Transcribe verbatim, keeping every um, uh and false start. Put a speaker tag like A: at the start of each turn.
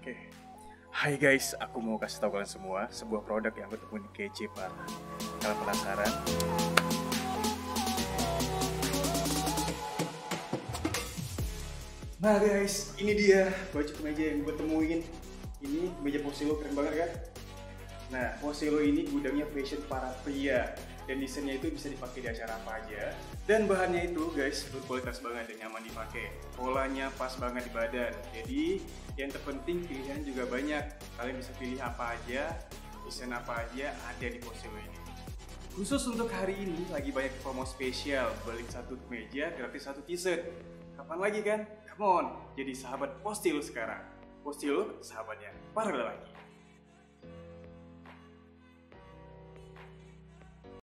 A: Oke. Hai guys, aku mau kasih tahu kalian semua sebuah produk yang aku temuin kece parah. Kalian penasaran? Nah guys, ini dia baju kemeja yang gue temuin. Ini meja Posilo, keren banget kan? Nah, Posilo ini gudangnya fashion para pria. Dan desainnya itu bisa dipakai di acara apa aja. Dan bahannya itu guys, berkualitas banget dan nyaman dipakai. Polanya pas banget di badan. Jadi yang terpenting pilihan juga banyak. Kalian bisa pilih apa aja, desain apa aja ada di Posilo ini. Khusus untuk hari ini lagi banyak promo spesial. Beli satu kemeja gratis satu t-shirt. Kapan lagi kan? Come on, jadi sahabat Posilo sekarang. Posilo, sahabatnya para lelaki.